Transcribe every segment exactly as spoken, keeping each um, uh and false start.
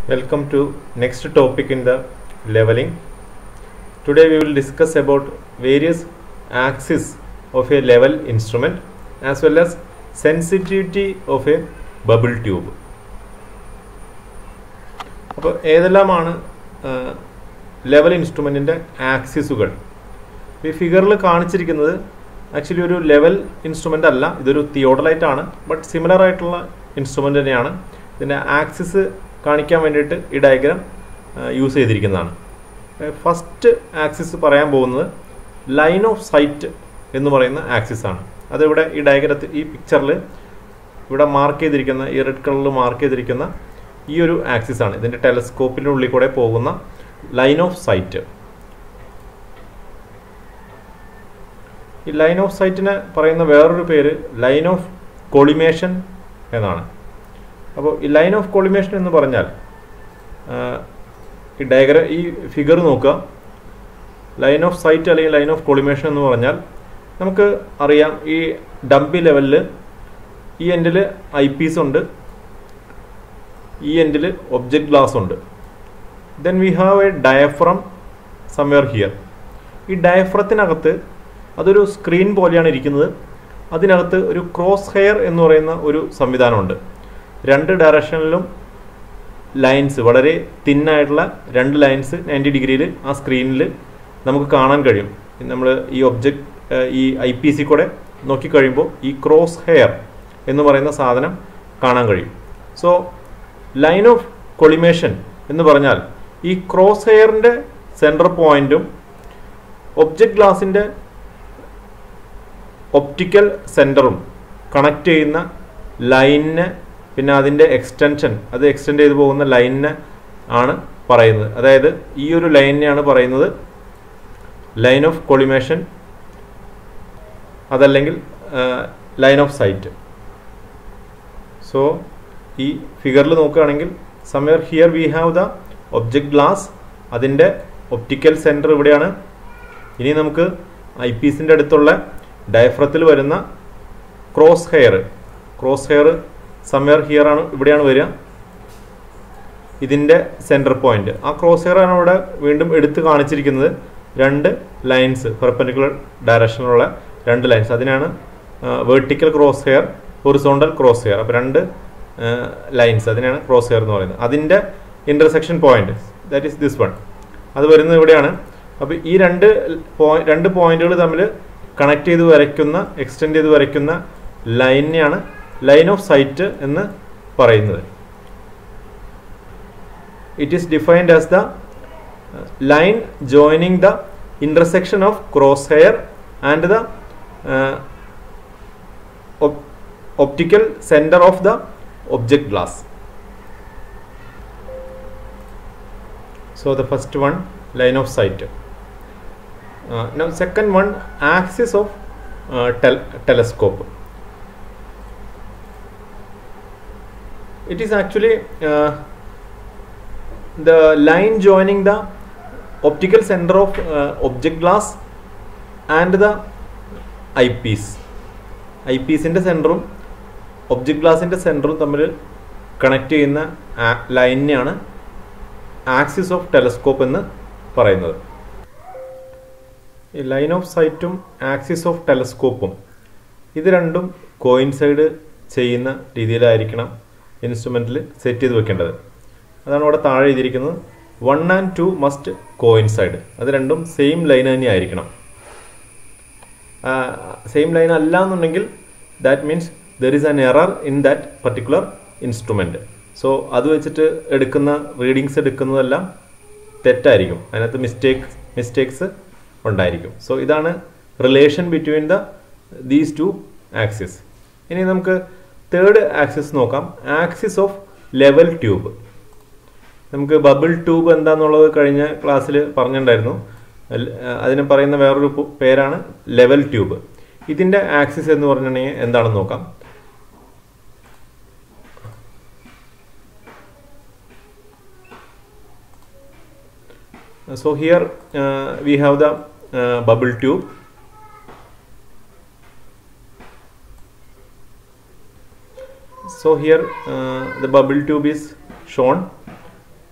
Welcome to next topic in the leveling. Today we will discuss about various axes of a level instrument as well as sensitivity of a bubble tube. അപ്പോൾ ഏതെല്ലാമാണ് level ഇൻസ്ട്രുമെൻറ്റിൻ്റെ ആക്സിസുകൾ? ഈ ഫിഗറിൽ കാണിച്ചിരിക്കുന്നത് actually ഒരു level instrument അല്ല, ഇതൊരു theodolite ആണ്. But similar ആയിട്ടുള്ള instrument തന്നെയാണ്. ഇതിൻ്റെ ആക്സിസ് കാണിക്കാൻ വേണ്ടിയിട്ട് ഈ ഡയഗ്രാം യൂസ് ചെയ്തിരിക്കുന്നതാണ്. ഫസ്റ്റ് ആക്സിസ് പറയാൻ പോകുന്നത് ലൈൻ ഓഫ് സൈറ്റ് എന്ന് പറയുന്ന ആക്സിസ് ആണ്. അതിവിടെ ഈ ഡയഗ്രത്തിൽ ഈ പിക്ചറിൽ ഇവിടെ മാർക്ക് ചെയ്തിരിക്കുന്ന ഈ റെഡ് കളറിൽ മാർക്ക് ചെയ്തിരിക്കുന്ന ഈ ഒരു ആക്സിസ് ആണ്. ഇതിൻ്റെ ടെലസ്കോപ്പിൻ്റെ ഉള്ളിൽ കൂടെ പോകുന്ന ലൈൻ ഓഫ് സൈറ്റ്. ഈ ലൈൻ ഓഫ് സൈറ്റിന് പറയുന്ന വേറൊരു പേര് ലൈൻ ഓഫ് കോളിമേഷൻ എന്നാണ്. അപ്പോൾ ഈ ലൈൻ ഓഫ് കോളിമേഷൻ എന്ന് പറഞ്ഞാൽ ഈ ഡയഗ്രാം ഈ ഫിഗർ നോക്കുക. ലൈൻ ഓഫ് സൈറ്റ് അല്ലെങ്കിൽ ലൈൻ ഓഫ് കോളിമേഷൻ എന്ന് പറഞ്ഞാൽ നമുക്ക് അറിയാം, ഈ ഡംപി ലെവലിൽ ഈ എൻഡിൽ ഐ പീസ് ഉണ്ട്, ഈ എൻഡിൽ ഒബ്ജക്റ്റ് ഗ്ലാസ് ഉണ്ട്. Then we have a diaphragm somewhere here. ഈ ഡയഫ്രത്തിനകത്ത് അതൊരു സ്ക്രീൻ പോലെയാണ് ഇരിക്കുന്നത്. അതിനകത്ത് ഒരു ക്രോസ് ഹെയർ എന്ന് പറയുന്ന ഒരു സംവിധാനമുണ്ട്. രണ്ട് ഡയറക്ഷനിലും ലൈൻസ്, വളരെ തിന്നായിട്ടുള്ള രണ്ട് ലൈൻസ് നയൻറ്റി ഡിഗ്രിയിൽ ആ സ്ക്രീനിൽ നമുക്ക് കാണാൻ കഴിയും. നമ്മൾ ഈ ഒബ്ജക്റ്റ് ഈ ഐ പി സി കൂടെ നോക്കിക്കഴിയുമ്പോൾ ഈ ക്രോസ് ഹെയർ എന്ന് പറയുന്ന സാധനം കാണാൻ കഴിയും. സോ ലൈൻ ഓഫ് കൊളിമേഷൻ എന്ന് പറഞ്ഞാൽ ഈ ക്രോസ് ഹെയറിൻ്റെ സെൻറ്റർ പോയിൻറ്റും ഒബ്ജക്റ്റ് ഗ്ലാസിൻ്റെ ഒപ്റ്റിക്കൽ സെൻറ്ററും കണക്ട് ചെയ്യുന്ന ലൈനിനെ, പിന്നെ അതിൻ്റെ എക്സ്റ്റൻഷൻ, അത് എക്സ്റ്റെൻഡ് ചെയ്ത് പോകുന്ന ലൈനിനെ ആണ് പറയുന്നത്. അതായത് ഈ ഒരു ലൈനിനെയാണ് പറയുന്നത് ലൈൻ ഓഫ് കൊളിമേഷൻ, അതല്ലെങ്കിൽ ലൈൻ ഓഫ് സൈറ്റ്. സോ ഈ ഫിഗറിൽ നോക്കുകയാണെങ്കിൽ somewhere here we have the object glass, അതിൻ്റെ ഒപ്റ്റിക്കൽ സെൻറ്റർ ഇവിടെയാണ്. ഇനി നമുക്ക് ഐ പീസിൻ്റെ അടുത്തുള്ള ഡയഫ്രത്തിൽ വരുന്ന cross hair, cross hair somewhere here ആണ്, ഇവിടെയാണ് വരിക. ഇതിൻ്റെ സെൻറ്റർ പോയിന്റ്, ആ ക്രോസ് ഹെയർ ആണ് ഇവിടെ വീണ്ടും എടുത്ത് കാണിച്ചിരിക്കുന്നത്. രണ്ട് ലൈൻസ്, പെർപെൻഡിക്കുലർ ഡയറക്ഷനിലുള്ള രണ്ട് ലൈൻസ്, അതിനാണ് vertical cross hair, horizontal cross hair. അപ്പോൾ രണ്ട് ലൈൻസ്, അതിനാണ് ക്രോസ് ഹെയർ എന്ന് പറയുന്നത്. അതിൻ്റെ intersection point, that is this one, അത് വരുന്നത് ഇവിടെയാണ്. അപ്പോൾ ഈ രണ്ട് പോയിന്റ് രണ്ട് പോയിന്റുകൾ തമ്മിൽ കണക്ട് ചെയ്ത് വരയ്ക്കുന്ന, എക്സ്റ്റെൻഡ് ചെയ്ത് വരയ്ക്കുന്ന ലൈനെയാണ് ലൈൻ ഓഫ് സൈറ്റ് എന്ന് പറയുന്നത്. It is defined as the line joining the intersection of cross hair and the optical centre of the object glass. So the first one line of sight. Uh, now second one, axis of uh, tel telescope. It is actually uh, the line joining the optical center of uh, object glass and the eyepiece. eyepiece ന്റെ സെൻറ്ററും object ഗ്ലാസിൻ്റെ സെൻറ്ററും തമ്മിൽ connect ചെയ്യുന്ന ലൈനിനെയാണ് axis of telescope എന്ന് പറയുന്നത്. ഈ line of സൈറ്റും axis of ടെലസ്കോപ്പും ഇത് രണ്ടും കോയിൻസൈഡ് ചെയ്യുന്ന രീതിയിലായിരിക്കണം ഇൻസ്ട്രുമെൻറ്റിൽ സെറ്റ് ചെയ്ത് വെക്കേണ്ടത്. അതാണ് ഇവിടെ താഴെ എഴുതിയിരിക്കുന്നത്. One and two must coincide. അത് രണ്ടും സെയിം ലൈൻ തന്നെ ആയിരിക്കണം. സെയിം ലൈൻ അല്ല എന്നുണ്ടെങ്കിൽ that means there is an error in that particular instrument. So അത് വെച്ചിട്ട് എടുക്കുന്ന റീഡിങ്സ് എടുക്കുന്നതെല്ലാം തെറ്റായിരിക്കും, അതിനകത്ത് മിസ്റ്റേക്ക് മിസ്റ്റേക്സ് ഉണ്ടായിരിക്കും. സോ ഇതാണ് relation between the these two axis. ഇനി നമുക്ക് തേർഡ് ആക്സിസ് നോക്കാം, ആക്സിസ് ഓഫ് ലെവൽ ട്യൂബ്. നമുക്ക് ബബിൾ ട്യൂബ് എന്താണെന്നുള്ളത് കഴിഞ്ഞ ക്ലാസ്സിൽ പറഞ്ഞിട്ടുണ്ടായിരുന്നു. അതിന് പറയുന്ന വേറൊരു പേരാണ് ലെവൽ ട്യൂബ്. ഇതിൻ്റെ ആക്സിസ് എന്ന് പറഞ്ഞിട്ടുണ്ടെങ്കിൽ എന്താണെന്ന് നോക്കാം. So here uh, we have the uh, bubble tube. So here uh, the bubble tube is shown.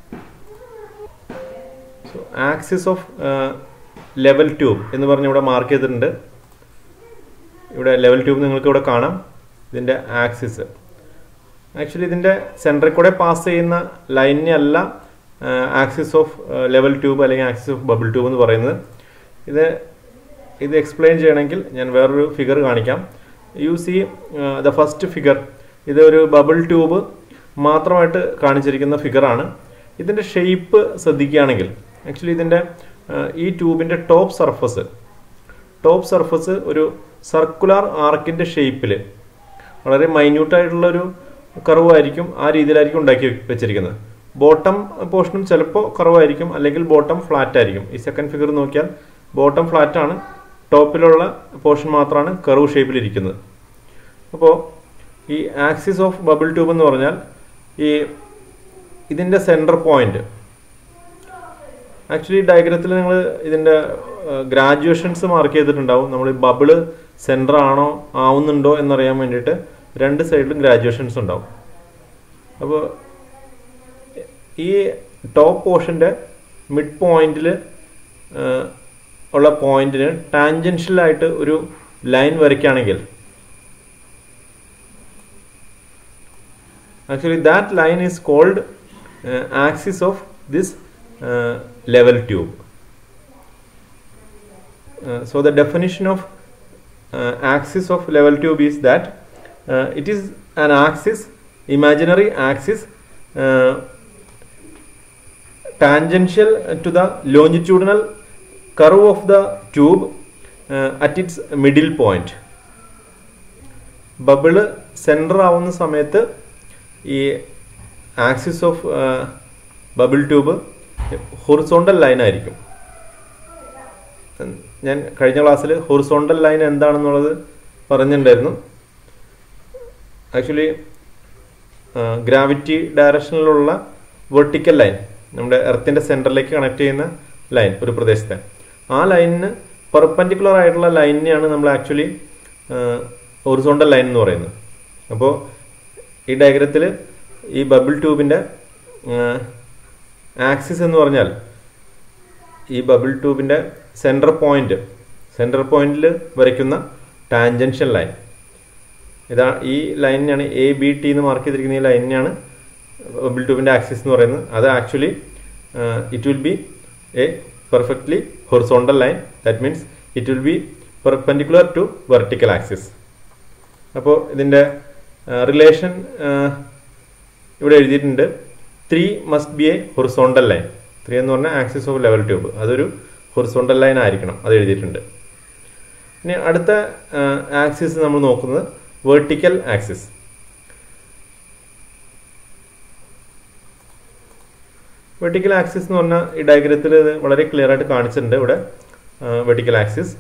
Axis of level tube എന്ന് പറഞ്ഞ് ഇവിടെ മാർക്ക് ചെയ്തിട്ടുണ്ട്. ഇവിടെ ലെവൽ ട്യൂബ് നിങ്ങൾക്ക് ഇവിടെ കാണാം. ഇതിൻ്റെ ആക്സിസ് ആക്ച്വലി ഇതിൻ്റെ സെൻറ്ററിൽ കൂടെ പാസ് ചെയ്യുന്ന ലൈനിനെ അല്ല ആക്സിസ് ഓഫ് ലെവൽ ട്യൂബ് അല്ലെങ്കിൽ ആക്സിസ് ഓഫ് ബബിൾ ട്യൂബ് എന്ന് പറയുന്നത്. ഇത് ഇത് എക്സ്പ്ലെയിൻ ചെയ്യണമെങ്കിൽ ഞാൻ വേറൊരു ഫിഗർ കാണിക്കാം. You see the first figure, ഇത് ഒരു ബബിൾ ട്യൂബ് മാത്രമായിട്ട് കാണിച്ചിരിക്കുന്ന ഫിഗറാണ്. ഇതിൻ്റെ ഷേപ്പ് ശ്രദ്ധിക്കുകയാണെങ്കിൽ ആക്ച്വലി ഇതിൻ്റെ ഈ ട്യൂബിൻ്റെ ടോപ്പ് സർഫസ് ടോപ്പ് സർഫസ് ഒരു സർക്കുലർ ആർക്കിൻ്റെ ഷേപ്പിൽ വളരെ മൈന്യൂട്ടായിട്ടുള്ളൊരു കർവായിരിക്കും. ആ രീതിയിലായിരിക്കും ഉണ്ടാക്കി വെച്ചിരിക്കുന്നത്. ബോട്ടം പോർഷനും ചിലപ്പോൾ കർവായിരിക്കും, അല്ലെങ്കിൽ ബോട്ടം ഫ്ലാറ്റ് ആയിരിക്കും. ഈ സെക്കൻഡ് ഫിഗർ നോക്കിയാൽ ബോട്ടം ഫ്ലാറ്റ് ആണ്, ടോപ്പിലുള്ള പോർഷൻ മാത്രമാണ് കർവ് ഷേപ്പിലിരിക്കുന്നത്. അപ്പോൾ ഈ ആക്സിസ് ഓഫ് ബബിൾ ട്യൂബ് എന്ന് പറഞ്ഞാൽ ഈ ഇതിൻ്റെ സെൻറ്റർ പോയിന്റ് ആക്ച്വലി ഡയഗ്രത്തിൽ നിങ്ങൾ ഇതിൻ്റെ ഗ്രാജുവേഷൻസ് മാർക്ക് ചെയ്തിട്ടുണ്ടാവും. നമ്മൾ ഈ ബബിള് സെൻറ്റർ ആണോ ആവുന്നുണ്ടോ എന്നറിയാൻ വേണ്ടിയിട്ട് രണ്ട് സൈഡിലും ഗ്രാജുവേഷൻസ് ഉണ്ടാവും. അപ്പോൾ ഈ ടോപ്പ് പോർഷൻ്റെ മിഡ് പോയിന്റിൽ ഉള്ള പോയിന്റിന് ടാൻജൻഷ്യലായിട്ട് ഒരു ലൈൻ വരയ്ക്കുകയാണെങ്കിൽ actually that line is called axis of this level tube. So the definition of axis of level tube is that uh, it is an axis, imaginary axis uh, tangential to the longitudinal curve of the tube uh, at its middle point. Bubble centre ആവുന്ന സമയത്ത് ഈ axis of bubble tube horizontal line ആയിരിക്കും. ഞാൻ കഴിഞ്ഞ ക്ലാസ്സിൽ horizontal line എന്താണെന്നുള്ളത് പറഞ്ഞിട്ടുണ്ടായിരുന്നു. Actually gravity ഡയറക്ഷനിലുള്ള വെർട്ടിക്കൽ ലൈൻ, നമ്മുടെ എർത്തിൻ്റെ സെൻറ്ററിലേക്ക് കണക്ട് ചെയ്യുന്ന ലൈൻ ഒരു പ്രദേശത്തെ, ആ ലൈനിന് പെർപെൻഡിക്കുലർ ആയിട്ടുള്ള ലൈനിനെയാണ് നമ്മൾ ആക്ച്വലി ഹൊറിസോണ്ടൽ ലൈൻ എന്ന് പറയുന്നത്. അപ്പോൾ ഈ ഡയഗ്രത്തിൽ ഈ ബബിൾ ട്യൂബിൻ്റെ ആക്സിസ് എന്ന് പറഞ്ഞാൽ ഈ ബബിൾ ട്യൂബിൻ്റെ സെൻറ്റർ പോയിന്റ് സെൻറ്റർ പോയിന്റിൽ വരയ്ക്കുന്ന ടാൻജൻഷ്യൽ ലൈൻ, ഇതാ ഈ ലൈനിനാണ് എ ബി ടി എന്ന് മാർക്ക് ചെയ്തിരിക്കുന്ന ഈ ലൈനിനാണ് ബബിൾ ട്യൂബിൻ്റെ ആക്സിസ് എന്ന് പറയുന്നത്. അത് actually it will be a perfectly horizontal line. That means it will be perpendicular to vertical axis. അപ്പോൾ ഇതിൻ്റെ റിലേഷൻ ഇവിടെ എഴുതിയിട്ടുണ്ട്. Three must be a horizontal line. Three എന്ന് പറഞ്ഞാൽ ആക്സിസ് ഓഫ് ലെവൽ ട്യൂബ്, അതൊരു ഹൊറിസോണ്ടൽ ലൈൻ ആയിരിക്കണം, അത് എഴുതിയിട്ടുണ്ട്. ഇനി അടുത്ത ആക്സിസ് നമ്മൾ നോക്കുന്നത് വെർട്ടിക്കൽ ആക്സിസ്. വെർട്ടിക്കൽ ആക്സിസ് എന്ന് പറഞ്ഞാൽ ഈ ഡയഗ്രത്തിൽ വളരെ ക്ലിയർ ആയിട്ട് കാണിച്ചിട്ടുണ്ട്. ഇവിടെ വെർട്ടിക്കൽ ആക്സിസ്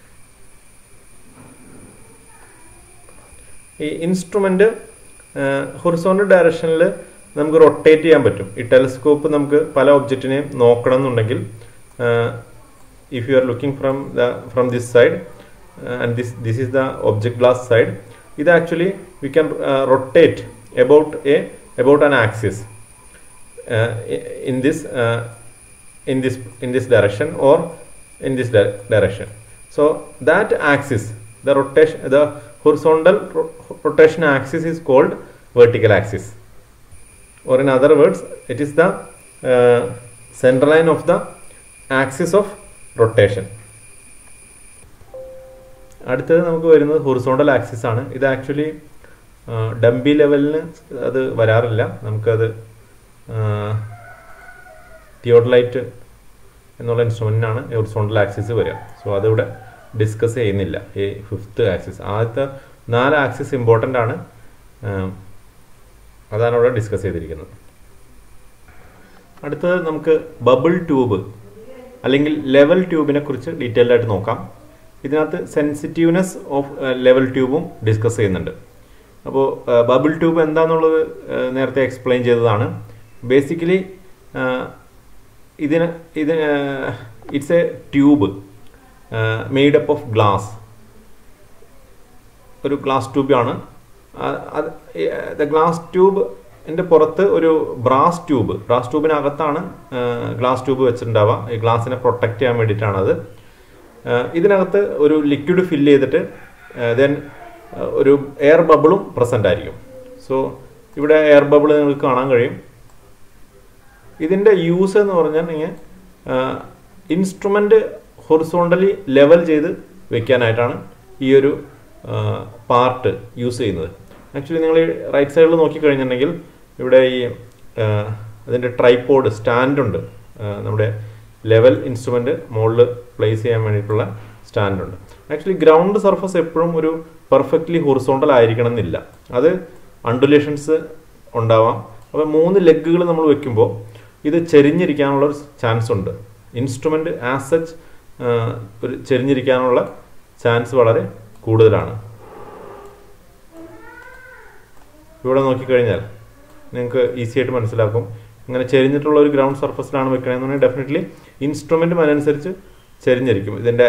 ഈ ഇൻസ്ട്രുമെന്റ് ഹൊറിസോണ്ടൽ ഡയറക്ഷനിൽ നമുക്ക് റൊട്ടേറ്റ് ചെയ്യാൻ പറ്റും. ഈ ടെലിസ്കോപ്പ് നമുക്ക് പല ഒബ്ജക്റ്റിനെയും നോക്കണം എന്നുണ്ടെങ്കിൽ if you are looking from the from this side uh, and this this is the object glass side, it actually we can uh, rotate about a about an axis uh, in this uh, in this in this direction or in this di direction. So that axis, the rotation, the horizontal ro rotation axis is called vertical axis, or in other words it is the uh, center line of the axis of rotation. അടുത്തത് നമുക്ക് വരുന്നത് horizontal axis ആണ്. ഇത് actually dumpy ലെവലിന് അത് വരാറില്ല. നമുക്കത് theodolite എന്നുള്ള ഇൻസ്ട്രുമെന്റിനാണ് ഹൊറിസോണ്ടൽ ആക്സിസ് വരിക. സോ അതിവിടെ ഡിസ്കസ് ചെയ്യുന്നില്ല. ഈ ഫിഫ്ത്ത് ആക്സിസ്, ആദ്യത്തെ നാല് ആക്സിസ് ഇമ്പോർട്ടൻ്റ് ആണ്, അതാണ് ഇവിടെ ഡിസ്കസ് ചെയ്തിരിക്കുന്നത്. അടുത്തത് നമുക്ക് ബബിൾ ട്യൂബ് അല്ലെങ്കിൽ ലെവൽ ട്യൂബിനെ കുറിച്ച് ഡീറ്റെയിൽഡ് ആയിട്ട് നോക്കാം. ഇതിനകത്ത് സെൻസിറ്റീവ്നെസ് ഓഫ് ലെവൽ ട്യൂബും ഡിസ്കസ് ചെയ്യുന്നുണ്ട്. അപ്പോൾ ബബിൾ ട്യൂബ് എന്താണെന്നുള്ളത് നേരത്തെ എക്സ്പ്ലെയിൻ ചെയ്തതാണ്. ബേസിക്കലി ഇതിന് ഇത് it's a tube made up of glass. ഒരു ഗ്ലാസ് ട്യൂബാണ്. ദ ഗ്ലാസ് ട്യൂബ് എൻ്റെ പുറത്ത് ഒരു ബ്രാസ് ട്യൂബ് ബ്രാസ് ട്യൂബിനകത്താണ് ഗ്ലാസ് ട്യൂബ് വെച്ചിട്ടുണ്ടാവുക. ഈ ഗ്ലാസിനെ പ്രൊട്ടക്റ്റ് ചെയ്യാൻ വേണ്ടിയിട്ടാണത്. ഇതിനകത്ത് ഒരു ലിക്വിഡ് ഫില്ല് ചെയ്തിട്ട് ദെൻ ഒരു എയർ ബബിളും പ്രസൻ്റ് ആയിരിക്കും. സോ ഇവിടെ എയർ ബബിൾ നിങ്ങൾക്ക് കാണാൻ കഴിയും. ഇതിൻ്റെ യൂസ് എന്ന് പറഞ്ഞാൽ നിങ്ങൾ ഇൻസ്ട്രുമെൻ്റ് ഹൊറിസോണ്ടലി ലെവൽ ചെയ്ത് വെക്കാനായിട്ടാണ് ഈ ഒരു പാർട്ട് യൂസ് ചെയ്യുന്നത്. ആക്ച്വലി നിങ്ങൾ ഈ റൈറ്റ് സൈഡിൽ നോക്കിക്കഴിഞ്ഞിട്ടുണ്ടെങ്കിൽ ഇവിടെ ഈ അതിൻ്റെ ട്രൈപോഡ് സ്റ്റാൻഡുണ്ട്. നമ്മുടെ ലെവൽ ഇൻസ്ട്രുമെൻ്റ് മുകളിൽ പ്ലേസ് ചെയ്യാൻ വേണ്ടിയിട്ടുള്ള സ്റ്റാൻഡുണ്ട്. ആക്ച്വലി ഗ്രൗണ്ട് സർഫസ് എപ്പോഴും ഒരു പെർഫെക്റ്റ്ലി ഹൊറിസോണ്ടൽ ആയിരിക്കണം എന്നില്ല. അത് അണ്ടുലേഷൻസ് ഉണ്ടാവാം. അപ്പോൾ മൂന്ന് ലെഗുകൾ നമ്മൾ വെക്കുമ്പോൾ ഇത് ചെരിഞ്ഞിരിക്കാനുള്ള ഒരു ചാൻസ് ഉണ്ട്. ഇൻസ്ട്രുമെൻ്റ് ആസ് സച്ച് ഒരു ചെരിഞ്ഞിരിക്കാനുള്ള ചാൻസ് വളരെ കൂടുതലാണ്. ഇവിടെ നോക്കിക്കഴിഞ്ഞാൽ നിങ്ങൾക്ക് ഈസി ആയിട്ട് മനസ്സിലാക്കും. ഇങ്ങനെ ചെരിഞ്ഞിട്ടുള്ള ഒരു ഗ്രൗണ്ട് സർഫസിലാണ് വെക്കണമെന്നുണ്ടെങ്കിൽ ഡെഫിനറ്റ്ലി ഇൻസ്ട്രുമെൻറ്റും അതിനനുസരിച്ച് ചെരിഞ്ഞിരിക്കും. ഇതിൻ്റെ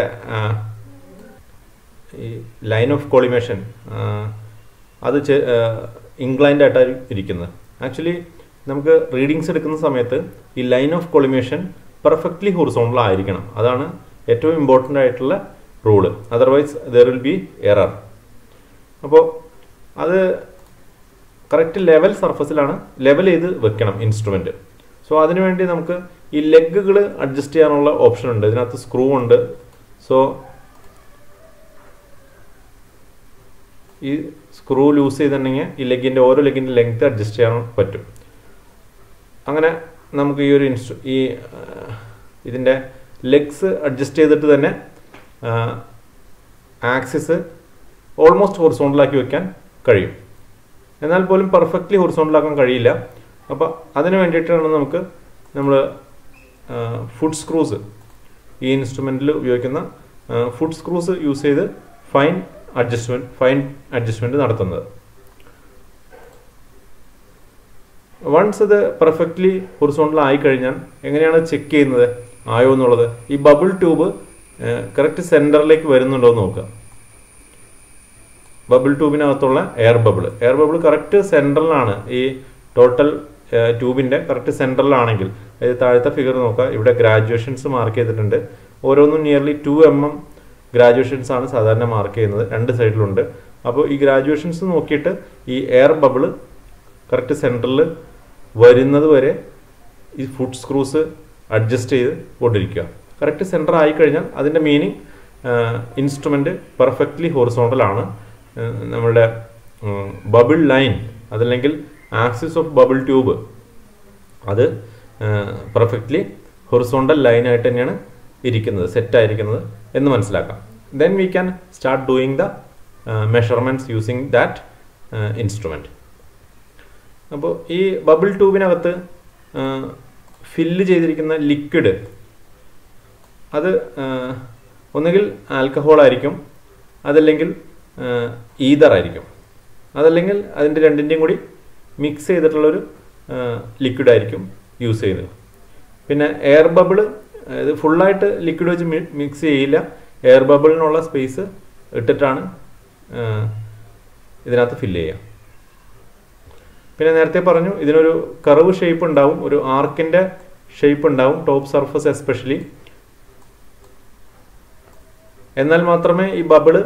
ഈ ലൈൻ ഓഫ് കോളിമേഷൻ അത് ഇൻക്ലൈൻഡ് ആയിട്ടാണ് ഇരിക്കുന്നത്. ആക്ച്വലി നമുക്ക് റീഡിങ്സ് എടുക്കുന്ന സമയത്ത് ഈ line of collimation perfectly horizontal ആയിരിക്കണം. അതാണ് ഏറ്റവും ഇമ്പോർട്ടൻ്റ് ആയിട്ടുള്ള rule. Otherwise there will be error. അപ്പോൾ അത് കറക്റ്റ് ലെവൽ സർഫസിലാണ് ലെവൽ ചെയ്ത് വെക്കണം ഇൻസ്ട്രുമെൻറ്റ്. സോ അതിനുവേണ്ടി നമുക്ക് ഈ ലെഗുകൾ അഡ്ജസ്റ്റ് ചെയ്യാനുള്ള ഓപ്ഷൻ ഉണ്ട്. ഇതിനകത്ത് സ്ക്രൂ ഉണ്ട്. സോ ഈ സ്ക്രൂ ലൂസ് ചെയ്തിട്ടുണ്ടെങ്കിൽ ഈ ലെഗിൻ്റെ ഓരോ ലെഗിൻ്റെ ലെങ്ത് അഡ്ജസ്റ്റ് ചെയ്യാൻ പറ്റും. അങ്ങനെ നമുക്ക് ഈ ഒരു ഇൻസ്ട്രു ഈ ഇതിൻ്റെ ലെഗ്സ് അഡ്ജസ്റ്റ് ചെയ്തിട്ട് തന്നെ ആക്സിസ് ഓൾമോസ്റ്റ് ഹൊറിസോണ്ടലാക്കി വെക്കാൻ കഴിയും. എന്നാൽ പോലും പെർഫെക്റ്റ്ലി ഹൊറിസോണ്ടലാക്കാൻ കഴിയില്ല. അപ്പോൾ അതിന് വേണ്ടിയിട്ടാണ് നമുക്ക് നമ്മൾ ഫുഡ് സ്ക്രൂസ് ഈ ഇൻസ്ട്രുമെൻറ്റിൽ ഉപയോഗിക്കുന്ന ഫുഡ് സ്ക്രൂസ് യൂസ് ചെയ്ത് ഫൈൻ അഡ്ജസ്റ്റ്മെൻറ്റ് ഫൈൻ അഡ്ജസ്റ്റ്മെൻറ്റ് നടത്തുന്നത്. വൺസ് ഇത് പെർഫെക്റ്റ്ലി ഹൊറിസോണ്ടൽ ആയി കഴിഞ്ഞാൽ എങ്ങനെയാണ് ചെക്ക് ചെയ്യുന്നത് ആയോ എന്നുള്ളത്? ഈ ബബിൾ ട്യൂബ് കറക്റ്റ് സെൻറ്ററിലേക്ക് വരുന്നുണ്ടോ എന്ന് നോക്കുക. ബബിൾ ട്യൂബിനകത്തുള്ള air bubble air bubble correct സെൻട്രലിലാണ്. ഈ ടോട്ടൽ ട്യൂബിൻ്റെ കറക്റ്റ് സെൻട്രലിലാണെങ്കിൽ, അതായത് താഴത്തെ ഫിഗർ നോക്കുക, ഇവിടെ ഗ്രാജുവേഷൻസ് മാർക്ക് ചെയ്തിട്ടുണ്ട്. ഓരോന്നും nearly two M M graduations ആണ് സാധാരണ മാർക്ക് ചെയ്യുന്നത്. രണ്ട് സൈഡിലുണ്ട്. അപ്പോൾ ഈ ഗ്രാജുവേഷൻസ് നോക്കിയിട്ട് ഈ എയർ ബബിൾ കറക്റ്റ് സെൻട്രലിൽ വരുന്നത് വരെ ഈ ഫുഡ് സ്ക്രൂസ് അഡ്ജസ്റ്റ് ചെയ്ത് കൊണ്ടിരിക്കുക. കറക്റ്റ് സെൻറ്റർ ആയിക്കഴിഞ്ഞാൽ അതിൻ്റെ മീനിങ് ഇൻസ്ട്രുമെൻറ്റ് പെർഫെക്റ്റ്ലി ഹൊറിസോണ്ടലാണ്. നമ്മളുടെ ബബിൾ ലൈൻ അതല്ലെങ്കിൽ ആക്സിസ് ഓഫ് ബബിൾ ട്യൂബ് അത് പെർഫെക്റ്റ്ലി ഹൊറിസോണ്ടൽ ലൈനായിട്ട് തന്നെയാണ് ഇരിക്കുന്നത്, സെറ്റായിരിക്കുന്നത് എന്ന് മനസ്സിലാക്കാം. Then we can start doing the measurements using that instrument. അപ്പോൾ ഈ ബബിൾ ട്യൂബിനകത്ത് ഫില്ല് ചെയ്തിരിക്കുന്ന ലിക്വിഡ് അത് ഒന്നുകിൽ ആൽക്കഹോൾ ആയിരിക്കും, അതല്ലെങ്കിൽ ഈതർ ആയിരിക്കും, അതല്ലെങ്കിൽ അതിൻ്റെ രണ്ടിൻ്റെയും കൂടി മിക്സ് ചെയ്തിട്ടുള്ളൊരു ലിക്വിഡ് ആയിരിക്കും യൂസ് ചെയ്യുന്നത്. പിന്നെ എയർ ബബിൾ ഇത് ഫുള്ളായിട്ട് ലിക്വിഡ് വെച്ച് മിക്സ് ചെയ്യില്ല. എയർ ബബിളിനുള്ള സ്പേസ് ഇട്ടിട്ടാണ് ഇതിനകത്ത് ഫില്ല് ചെയ്യുക. പിന്നെ നേരത്തെ പറഞ്ഞു ഇതിനൊരു കർവ് ഷേപ്പ് ഉണ്ടാവും, ഒരു ആർക്കിൻ്റെ ഷേപ്പ് ഉണ്ടാവും ടോപ്പ് സർഫസ് എസ്പെഷ്യലി. എന്നാൽ മാത്രമേ ഈ ബബിള്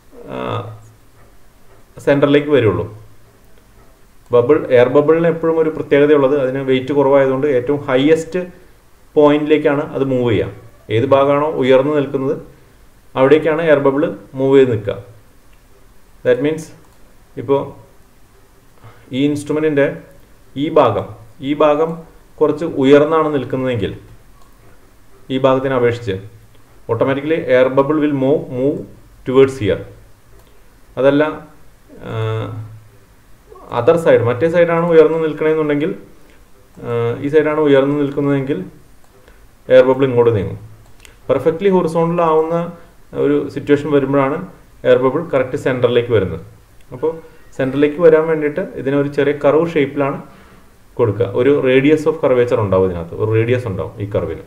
സെൻറ്ററിലേക്ക് വരുള്ളൂ. ബബിൾ എയർ ബബിളിന് എപ്പോഴും ഒരു പ്രത്യേകതയുള്ളത് അതിന് വെയിറ്റ് കുറവായതുകൊണ്ട് ഏറ്റവും ഹയസ്റ്റ് പോയിന്റിലേക്കാണ് അത് മൂവ് ചെയ്യുക. ഏത് ഭാഗമാണോ ഉയർന്നു നിൽക്കുന്നത് അവിടേക്കാണ് എയർ ബബിൾ മൂവ് ചെയ്ത് നിൽക്കുക. ദാറ്റ് മീൻസ് ഇപ്പോൾ ഈ ഇൻസ്ട്രുമെൻറ്റിൻ്റെ ഈ ഭാഗം ഈ ഭാഗം കുറച്ച് ഉയർന്നാണ് നിൽക്കുന്നതെങ്കിൽ ഈ ഭാഗത്തിനെ അപേക്ഷിച്ച് automatically air bubble will move move towards here. അതല്ല അതർ സൈഡ് മറ്റേ സൈഡാണ് ഉയർന്നു നിൽക്കണമെന്നുണ്ടെങ്കിൽ ഈ സൈഡാണ് ഉയർന്നു നിൽക്കുന്നതെങ്കിൽ എയർ ബബിൾ ഇങ്ങോട്ട് നീങ്ങും. പെർഫെക്റ്റ്ലി ഹൊറിസോണ്ടൽ ആവുന്ന ഒരു സിറ്റുവേഷൻ വരുമ്പോഴാണ് എയർ ബബിൾ കറക്റ്റ് സെൻറ്ററിലേക്ക് വരുന്നത്. അപ്പോൾ സെൻറ്ററിലേക്ക് വരാൻ വേണ്ടിയിട്ട് ഇതിനൊരു ചെറിയ കർവ് ഷേപ്പിലാണ് കൊടുക്കുക. ഒരു റേഡിയസ് ഓഫ് കർവേച്ചർ ഉണ്ടാവും ഇതിനകത്ത്, ഒരു റേഡിയസ് ഉണ്ടാവും ഈ കർവിന്.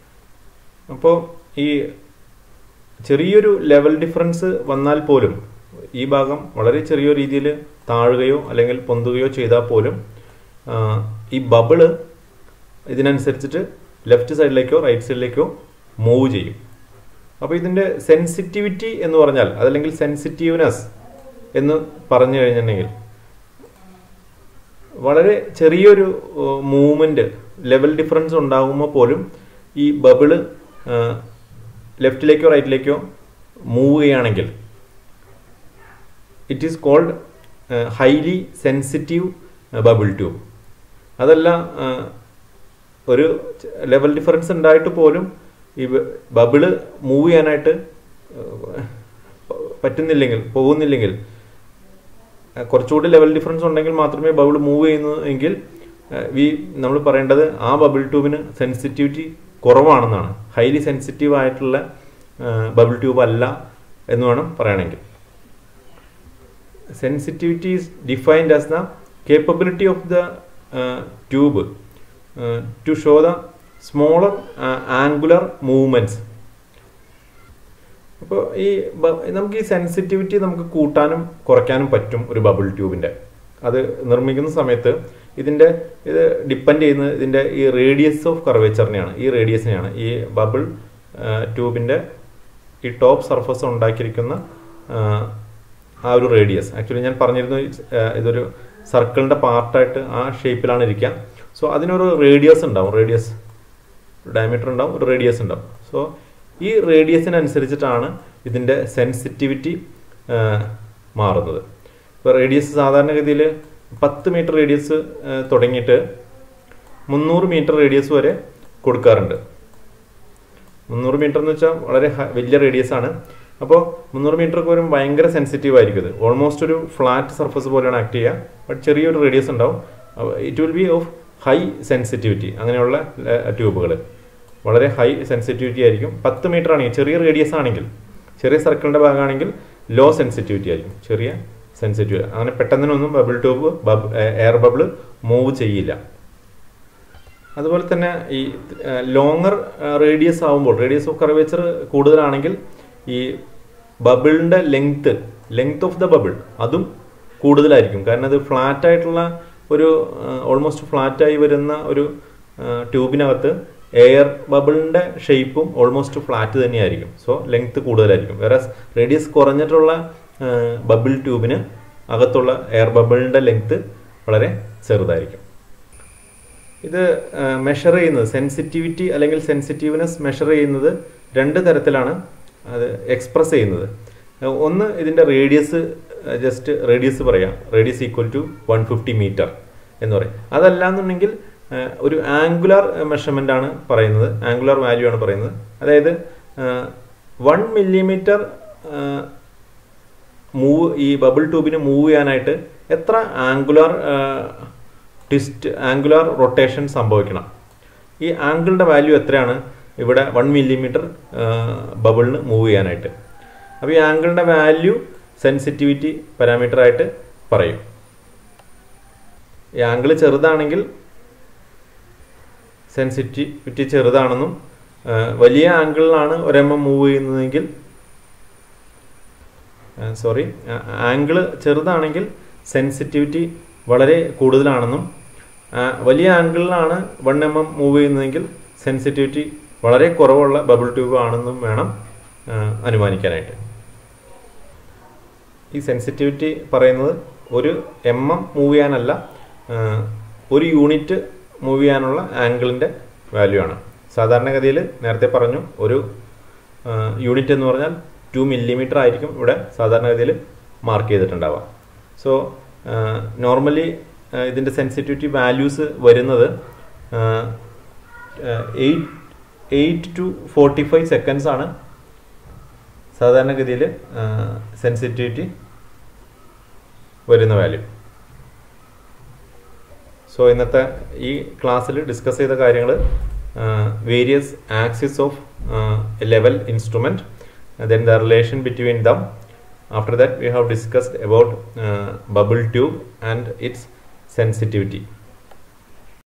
അപ്പോൾ ഈ ചെറിയൊരു ലെവൽ ഡിഫറൻസ് വന്നാൽ പോലും ഈ ഭാഗം വളരെ ചെറിയ രീതിയിൽ താഴുകയോ അല്ലെങ്കിൽ പൊന്തുകയോ ചെയ്താൽ പോലും ഈ ബബിള് ഇതിനനുസരിച്ചിട്ട് ലെഫ്റ്റ് സൈഡിലേക്കോ റൈറ്റ് സൈഡിലേക്കോ മൂവ് ചെയ്യും. അപ്പോൾ ഇതിൻ്റെ സെൻസിറ്റിവിറ്റി എന്ന് പറഞ്ഞാൽ അതല്ലെങ്കിൽ സെൻസിറ്റീവ്നെസ് എന്ന് പറഞ്ഞു കഴിഞ്ഞിട്ടുണ്ടെങ്കിൽ വളരെ ചെറിയൊരു മൂവ്മെൻറ്റ് ലെവൽ ഡിഫറൻസ് ഉണ്ടാകുമ്പോൾ പോലും ഈ ബബിള് ലെഫ്റ്റിലേക്കോ റൈറ്റിലേക്കോ മൂവ് ചെയ്യുകയാണെങ്കിൽ it is called highly sensitive bubble tube. അതല്ല ഒരു ലെവൽ ഡിഫറൻസ് ഉണ്ടായിട്ട് പോലും ഈ ബബിള് മൂവ് ചെയ്യാനായിട്ട് പറ്റുന്നില്ലെങ്കിൽ പോകുന്നില്ലെങ്കിൽ കുറച്ചുകൂടി ലെവൽ ഡിഫറൻസ് ഉണ്ടെങ്കിൽ മാത്രമേ ബബിൾ മൂവ് ചെയ്യുന്നു എങ്കിൽ വി നമ്മൾ പറയേണ്ടത് ആ ബബിൾ ട്യൂബിന് സെൻസിറ്റിവിറ്റി കുറവാണെന്നാണ്. ഹൈലി സെൻസിറ്റീവ് ആയിട്ടുള്ള ബബിൾ ട്യൂബ് അല്ല എന്ന് വേണം പറയണമെങ്കിൽ. Sensitivity is defined as the capability of the tube to show the smaller angular movements. അപ്പോൾ ഈ നമുക്ക് ഈ സെൻസിറ്റിവിറ്റി നമുക്ക് കൂട്ടാനും കുറയ്ക്കാനും പറ്റും ഒരു ബബിൾ ട്യൂബിൻ്റെ. അത് നിർമ്മിക്കുന്ന സമയത്ത് ഇതിൻ്റെ ഇത് ഡിപ്പെൻഡ് ചെയ്യുന്നത് ഇതിൻ്റെ ഈ റേഡിയസ് ഓഫ് കർവേച്ചറിനെയാണ്, ഈ റേഡിയസിനെയാണ്. ഈ ബബിൾ ട്യൂബിൻ്റെ ഈ ടോപ്പ് സർഫസ് ഉണ്ടാക്കിയിരിക്കുന്ന ആ ഒരു റേഡിയസ്. ആക്ച്വലി ഞാൻ പറഞ്ഞിരുന്നു ഇതൊരു സർക്കിളിൻ്റെ പാർട്ടായിട്ട് ആ ഷേപ്പിലാണ് ഇരിക്കുക. സോ അതിനൊരു റേഡിയസ് ഉണ്ടാവും, റേഡിയസ് ഡയമീറ്റർ ഉണ്ടാവും, ഒരു റേഡിയസ് ഉണ്ടാവും. സോ ഈ റേഡിയസിനനുസരിച്ചിട്ടാണ് ഇതിൻ്റെ സെൻസിറ്റിവിറ്റി മാറുന്നത്. ഇപ്പോൾ റേഡിയസ് സാധാരണഗതിയിൽ പത്ത് മീറ്റർ റേഡിയസ് തുടങ്ങിയിട്ട് മുന്നൂറ് മീറ്റർ റേഡിയസ് വരെ കൊടുക്കാറുണ്ട്. മുന്നൂറ് മീറ്റർ എന്ന് വെച്ചാൽ വളരെ വലിയ റേഡിയസ് ആണ്. അപ്പോൾ മുന്നൂറ് മീറ്റർ ഒക്കെ വരുമ്പോൾ ഭയങ്കര സെൻസിറ്റീവ് ആയിരിക്കും. ഇത് ഓൾമോസ്റ്റ് ഒരു ഫ്ലാറ്റ് സർഫസ് പോലെയാണ് ആക്ട് ചെയ്യുക. ബട്ട് ചെറിയൊരു റേഡിയസ് ഉണ്ടാവും. It will be of high sensitivity. അങ്ങനെയുള്ള ട്യൂബുകൾ വളരെ ഹൈ സെൻസിറ്റിവിറ്റി ആയിരിക്കും. പത്ത് മീറ്റർ ആണെങ്കിൽ, ചെറിയ റേഡിയസ് ആണെങ്കിൽ, ചെറിയ സർക്കിളിൻ്റെ ഭാഗമാണെങ്കിൽ ലോ സെൻസിറ്റിവിറ്റി ആയിരിക്കും, ചെറിയ സെൻസിറ്റീവ്. അങ്ങനെ പെട്ടെന്നൊന്നും bubble tube bub air bubble move ചെയ്യില്ല. അതുപോലെ തന്നെ ഈ ലോങ്ങർ റേഡിയസ് ആകുമ്പോൾ, റേഡിയസ് ഓഫ് കർവേച്ചർ കൂടുതലാണെങ്കിൽ ഈ ബബിളിൻ്റെ length length of the bubble അതും കൂടുതലായിരിക്കും. കാരണം അത് ഫ്ലാറ്റ് ആയിട്ടുള്ള ഒരു ഓൾമോസ്റ്റ് ഫ്ലാറ്റായി വരുന്ന ഒരു ട്യൂബിനകത്ത് എയർ ബബിളിൻ്റെ ഷേപ്പും ഓൾമോസ്റ്റ് ഫ്ലാറ്റ് തന്നെയായിരിക്കും. സോ ലെങ്ത്ത് കൂടുതലായിരിക്കും. വേറെ റേഡിയസ് കുറഞ്ഞിട്ടുള്ള ബബിൾ ട്യൂബിന് അകത്തുള്ള എയർ ബബിളിൻ്റെ ലെങ്ത്ത് വളരെ ചെറുതായിരിക്കും. ഇത് മെഷർ ചെയ്യുന്നത്, സെൻസിറ്റിവിറ്റി അല്ലെങ്കിൽ സെൻസിറ്റീവ്നെസ് മെഷർ ചെയ്യുന്നത് രണ്ട് തരത്തിലാണ് അത് എക്സ്പ്രസ് ചെയ്യുന്നത്. ഒന്ന് ഇതിൻ്റെ റേഡിയസ്, ജസ്റ്റ് റേഡിയസ് പറയാം, radius equal to one fifty metre എന്ന് പറയും. അതല്ല എന്നുണ്ടെങ്കിൽ ഒരു ആംഗുലാർ മെഷർമെൻ്റ് ആണ് പറയുന്നത്, ആംഗുലാർ വാല്യൂ ആണ് പറയുന്നത്. അതായത് വൺ മില്ലിമീറ്റർ മൂവ് ഈ ബബിൾ ട്യൂബിന് മൂവ് ചെയ്യാനായിട്ട് എത്ര ആംഗുലാർ ട്വിസ്റ്റ്, ആംഗുലാർ റൊട്ടേഷൻ സംഭവിക്കണം, ഈ ആംഗിളിൻ്റെ വാല്യൂ എത്രയാണ് ഇവിടെ വൺ മില്ലിമീറ്റർ ബബിളിന് മൂവ് ചെയ്യാനായിട്ട്. അപ്പോൾ ഈ ആംഗിളിൻ്റെ വാല്യൂ സെൻസിറ്റിവിറ്റി പാരാമീറ്റർ ആയിട്ട് പറയും. ഈ ആംഗിൾ ചെറുതാണെങ്കിൽ സെൻസിറ്റിവിറ്റി ചെറുതാണെന്നും, വലിയ ആംഗിളിലാണ് ഒരു എം എം മൂവ് ചെയ്യുന്നതെങ്കിൽ, സോറി ആംഗിൾ ചെറുതാണെങ്കിൽ സെൻസിറ്റിവിറ്റി വളരെ കൂടുതലാണെന്നും, വലിയ ആംഗിളിലാണ് വൺ എം എം മൂവ് ചെയ്യുന്നതെങ്കിൽ സെൻസിറ്റിവിറ്റി വളരെ കുറവുള്ള ബബിൾ ട്യൂബ് ആണെന്നും വേണം അനുമാനിക്കാനായിട്ട്. ഈ സെൻസിറ്റിവിറ്റി പറയുന്നത് ഒരു എം എം മൂവ് ചെയ്യാനല്ല, ഒരു യൂണിറ്റ് മൂവ് ചെയ്യാനുള്ള ആംഗിളിൻ്റെ വാല്യൂ ആണ്. സാധാരണഗതിയിൽ നേരത്തെ പറഞ്ഞു ഒരു യൂണിറ്റ് എന്ന് പറഞ്ഞാൽ ടു മില്ലിമീറ്റർ ആയിരിക്കും ഇവിടെ സാധാരണഗതിയിൽ മാർക്ക് ചെയ്തിട്ടുണ്ടാവുക. സോ നോർമലി ഇതിൻ്റെ സെൻസിറ്റിവിറ്റി വാല്യൂസ് വരുന്നത് eight eight to forty five seconds ആണ് സാധാരണഗതിയിൽ സെൻസിറ്റിവിറ്റി വരുന്ന വാല്യൂ. സോ ഇന്നത്തെ ഈ ക്ലാസ്സിൽ ഡിസ്കസ് ചെയ്ത കാര്യങ്ങൾ various axis of level instrument, then the relation between them. After that we have discussed about uh, bubble tube and its sensitivity.